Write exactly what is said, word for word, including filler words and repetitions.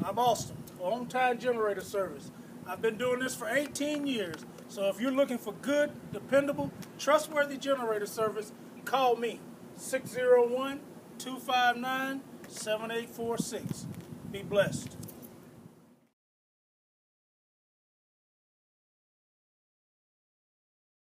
I'm Austin, on-time generator service. I've been doing this for eighteen years. So if you're looking for good, dependable, trustworthy generator service, call me, six zero one, two five nine, seven eight four six. Be blessed.